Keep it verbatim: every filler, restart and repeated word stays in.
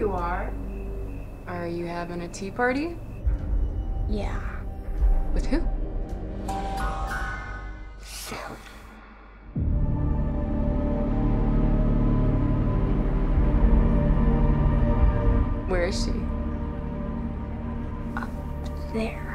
you are. Are you having a tea party? Yeah. With who? Sally. Where is she? Up there.